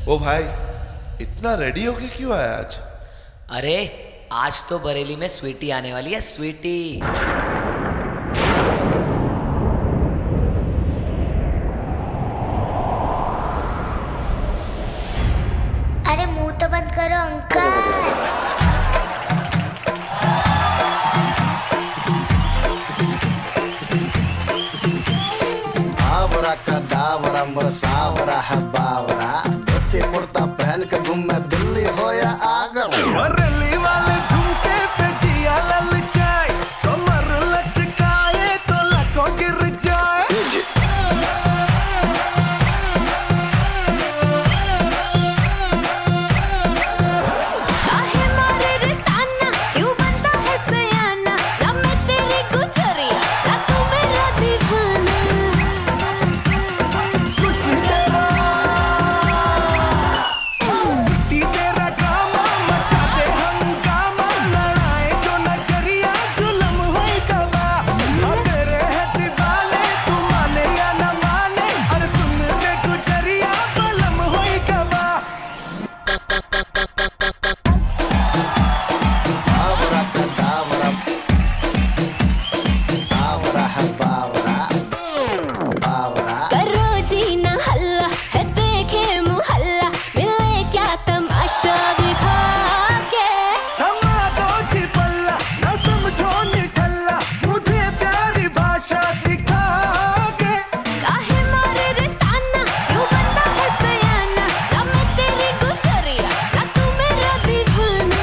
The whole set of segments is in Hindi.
ओ भाई, इतना रेडी होके क्यों आया आज? अरे आज तो बरेली में स्वीटी आने वाली है, स्वीटी। अरे मुंह तो बंद करो अंकल। आवरा का दावरा मसावरा है बावरा, धोती कुर्ता पहन के घूमे दिल्ली हो या आगरा। बरेली वाले झुमके पे जिया ललचाए, कमर लचकाए तो लको गिर जाए। काहे मारे रे ताना, क्यों बनता है सयाना, ना मैं तेरी गुजरिया, ना तू मेरा दीवाना। सिटी तेरा ड्रामा मचा दे हंगामा, लड़ाए जो नजरिया जुलम होई गवा। तेरे है दीवाने, तू माने या न माने, अरे सुन रे गुजरिया बलम होई गवा। आवरा का दावरा, आवरा है बावरा, बावरा। करो जी ना हल्ला, है देखे मुहल्ला, मिले क्या तमाशा दिखा के। थमा दो जी पल्ला, न समझो निठल्ला, मुझे प्यारी भाषा सिखा के। काहे मारे रे ताना, क्यों बनता है सयाना, ना मैं तेरी गुजरिया, ना तू मेरा दीवाना।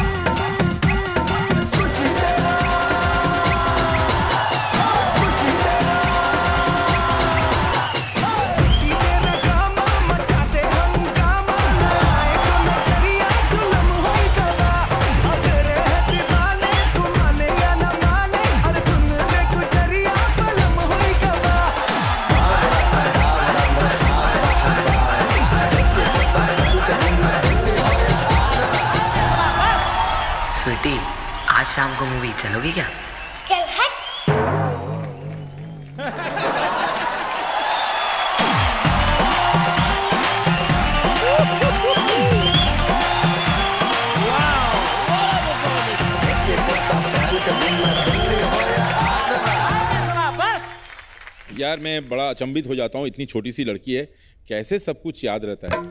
सिटी तेरा ड्रामा मचा दे हंगामा, लड़ाए जो नजरिया जुलम होई गवा। तेरे है दीवाने, तू माने या न माने, अरे सुन रे गुजरिया बलम होई गवा। स्वीटी, आज शाम को मूवी चलोगी क्या? चल हट। यार मैं बड़ा अचंभित हो जाता हूँ, इतनी छोटी सी लड़की है, कैसे सब कुछ याद रहता है।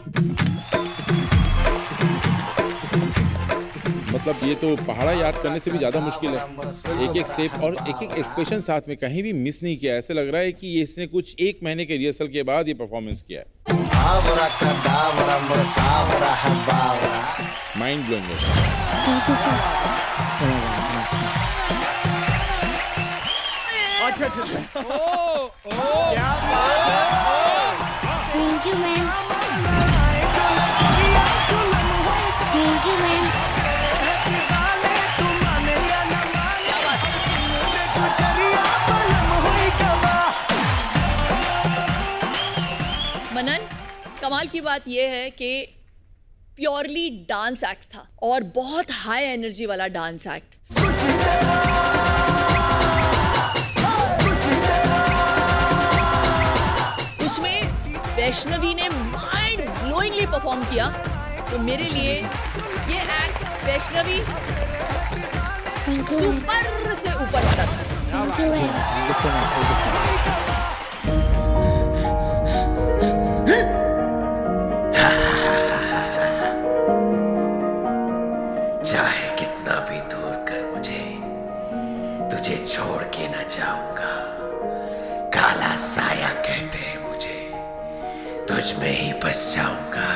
मतलब ये तो पहाड़ा याद करने से भी ज्यादा मुश्किल है। एक एक स्टेप और एक एक एक्सप्रेशन साथ में कहीं भी मिस नहीं किया। ऐसे लग रहा है कि ये इसने कुछ 1 महीने के रिहर्सल के बाद ये परफॉर्मेंस किया है। आवरा का दावरा मसावरा है बावरा। Mind blowing. Thank you sir. Thank you ma'am, thank you ma'am. Manan, कमाल की बात यह है कि प्योरली डांस एक्ट था और बहुत हाई एनर्जी वाला डांस एक्ट। उसमें वैष्णवी ने माइंड ब्लोइंगली परफॉर्म किया, तो मेरे लिए ये एक्ट वैष्णवी सुपर से ऊपर वाला था। Thank you ma'am. Thank you so much, thank you so much. चाहे कितना भी दूर कर मुझे, तुझे छोड़ के न जाऊंगा। काला साया कहते हैं मुझे, तुझ में ही बस जाऊंगा।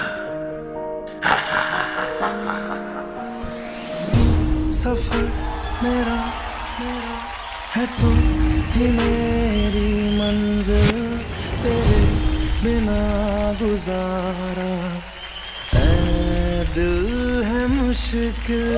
सफर मेरा है, तू ही मेरी मंजिल, तेरे बिना गुजारा ऐ दिल है मुश्किल।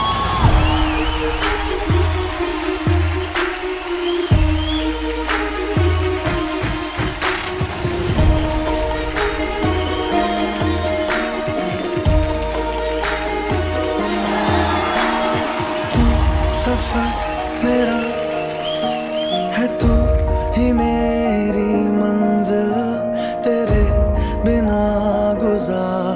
सफर मेरा है, तू ही मेरी मंजिल, तेरे बिना गुजार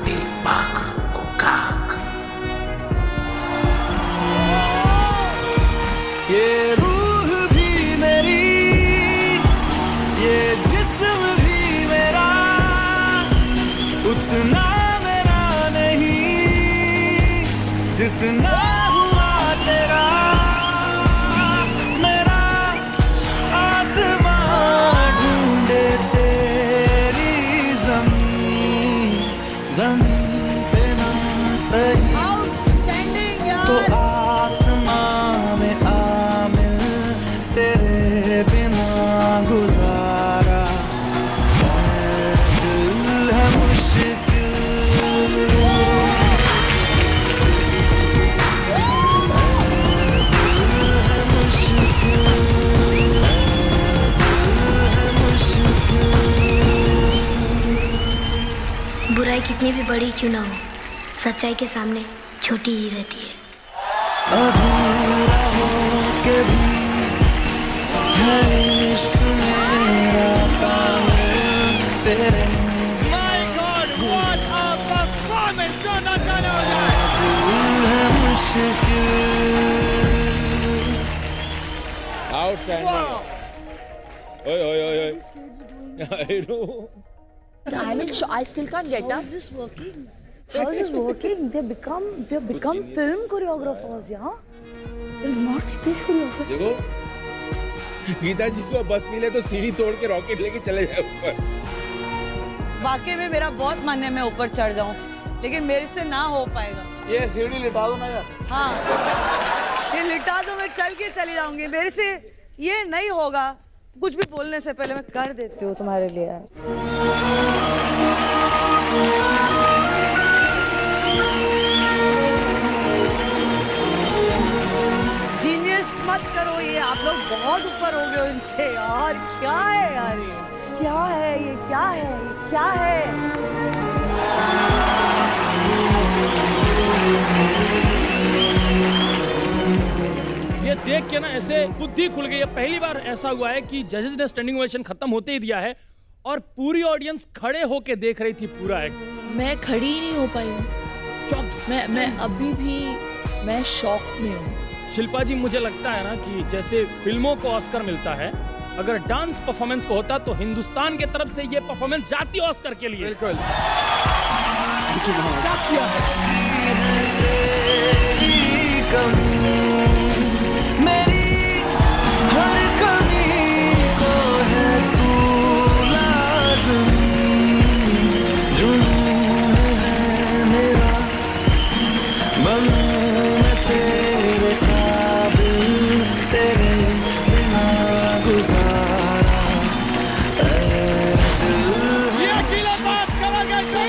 दिल पाखरू को खाक। ये रूह भी मेरी, ये जिस्म भी मेरा, उतना मेरा नहीं जितना हुआ तेरा। मेरा आसमां ढूंढे तेरी ज़मीन, ज़मीन पे ना सही तो आसमां में आ मिल, तेरे बिना गुजारा दिल है मुश्किल। बुराई कितनी भी बड़ी क्यों ना हो, सच्चाई के सामने छोटी ही रहती है। अधूरा हो के भी है इश्क मेरा कामिल तेरे। My God, what a performance! दिल है मुश्किल। Outstanding. Oi. I know. I still can't get up. How is this working? They've become film choreographers, yeah? They're not stage choreographers. देखो गीता जी को बस मिले तो सीढ़ी तोड़ के रॉकेट लेके चले जाए ऊपर। वाकई में मेरा बहुत मन है मैं ऊपर चढ़ जाऊं, लेकिन मेरे से ना हो पाएगा। ये सीढ़ी लिटा दो ना यार। हाँ, ये लिटा दो, मैं चल के चली जाऊंगी। मेरे से ये नहीं होगा। कुछ भी बोलने से पहले मैं कर देती हूँ तुम्हारे लिए यार। जीनियस मत करो, ये आप लोग बहुत ऊपर हो गए इनसे यार। क्या है यार ये? क्या है ये? क्या है ये? क्या है? ये देख के ना ऐसे बुद्धि खुल गई है। पहली बार ऐसा हुआ है कि जजेस ने स्टैंडिंग ओवेशन खत्म होते ही दिया है और पूरी ऑडियंस खड़े होके देख रही थी पूरा एक्ट। मैं खड़ी ही नहीं हो पाई हूँ। मैं अभी भी मैं शॉक में हूँ। शिल्पा जी, मुझे लगता है ना कि जैसे फिल्मों को ऑस्कर मिलता है, अगर डांस परफॉर्मेंस को होता तो हिंदुस्तान के तरफ से ये परफॉर्मेंस जाती ऑस्कर के लिए। बिल्कुल। क्या किया है? मेरी हर कमी को है तू लाज़मी, जुनून है मेरा, बनूं मैं तेरे काबिल, तेरे बिना गुजारा ये अकेला बात करेंगे।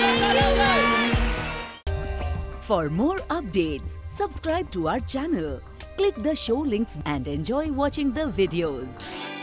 For more updates, subscribe to our channel, click the show links and enjoy watching the videos.